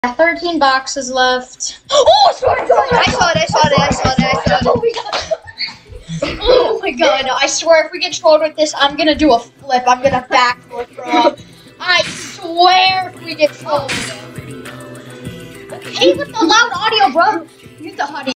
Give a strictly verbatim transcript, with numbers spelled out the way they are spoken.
thirteen boxes left. Oh, I saw it! I saw it! I saw it! I saw it! I saw it! Oh my god! Oh my god! I swear, if we get trolled with this, I'm gonna do a flip. I'm gonna backflip, bro. I swear, if we get trolled. Hey, with the loud audio, bro. Mute the audio.